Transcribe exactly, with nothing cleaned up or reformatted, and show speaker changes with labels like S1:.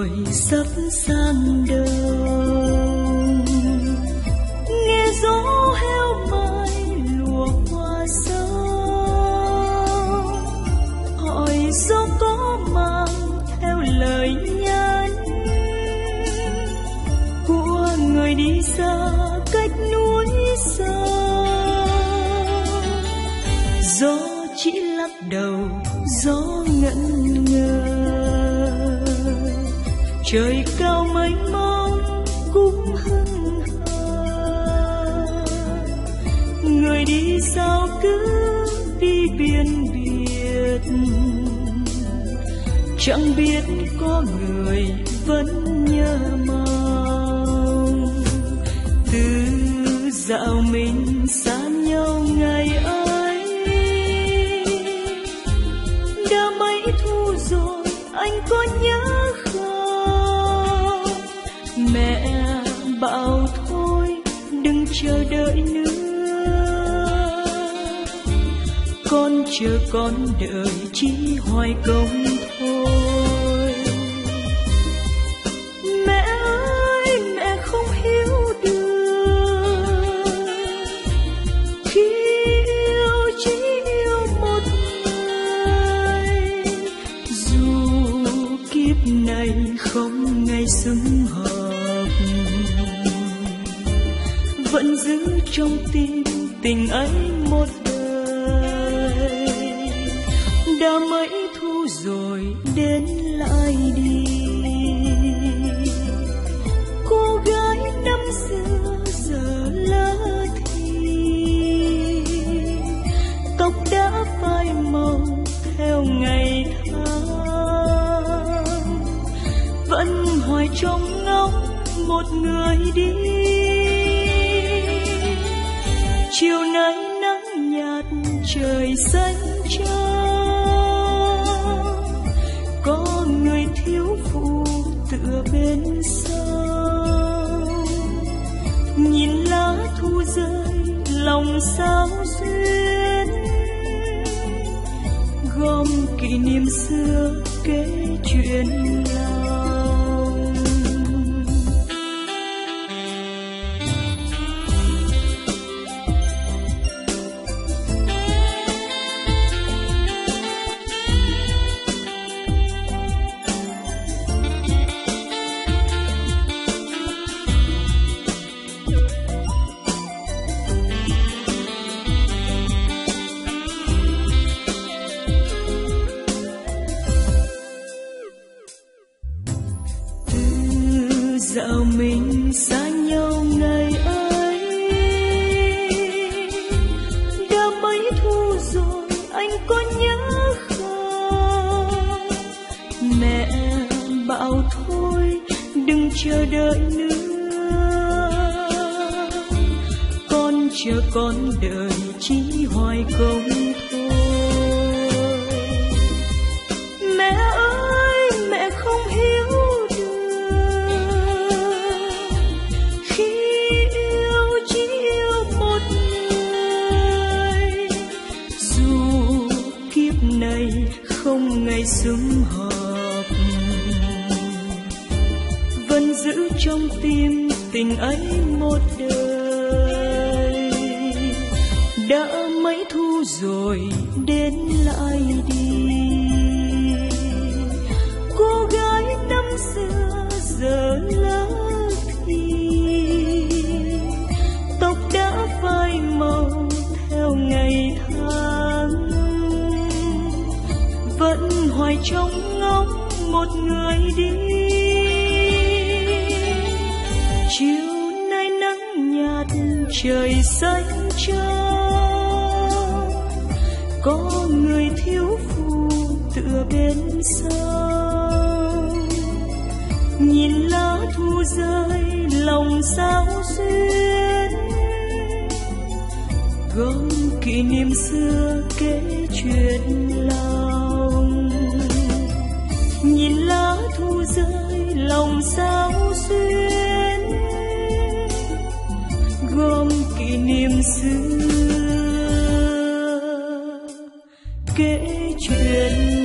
S1: rồi sắp sang đầu, nghe gió heo mai lùa qua sông, hỏi gió có mang theo lời nhắn của người đi xa cách núi sông. Gió chỉ lắc đầu, gió ngẩn ngơ, trời cao mênh mông cũng hững hờ. Người đi sao cứ đi biên biệt, chẳng biết có người vẫn nhớ mong. Từ dạo mình xa nhau ngày ấy, đã mấy thu rồi anh có nhớ không? Mẹ bảo thôi đừng chờ đợi nữa, con chờ con đợi chỉ hoài công thôi. Mẹ ơi mẹ không hiểu được, khi yêu chỉ yêu một người, dù kiếp này không ngày sum họp, vẫn giữ trong tim tình ấy một đời. Đã mấy thu rồi đến lại đi, cô gái năm xưa giờ lỡ thì, tóc đã phai màu theo ngày tháng, vẫn hoài trong ngóng một người đi. Chiều nay nắng nhạt trời xanh trắng, có người thiếu phụ tựa bên sông, nhìn lá thu rơi lòng sao duyên, gom kỷ niệm xưa kể chuyện lòng. Dạo mình xa nhau ngày ấy, đã mấy thu rồi anh có nhớ không? Mẹ bảo thôi đừng chờ đợi nữa, con chờ con đợi chỉ hoài công thôi. Mẹ ơi mẹ không hiểu, không ngày sum họp, vẫn giữ trong tim tình ấy một đời. Đã mấy thu rồi đến lại đi, cô gái năm xưa giờ lỡ thì, tóc đã phai màu theo ngày tháng, vẫn hoài trong ngóng một người đi. Chiều nay nắng nhạt trời xanh trắng, có người thiếu phụ tựa bên sông, nhìn lá thu rơi lòng sao duyên, gom kỷ niệm xưa kể chuyện lòng. Nhìn lá thu rơi lòng sao duyên, gom kỷ niệm xưa kể chuyện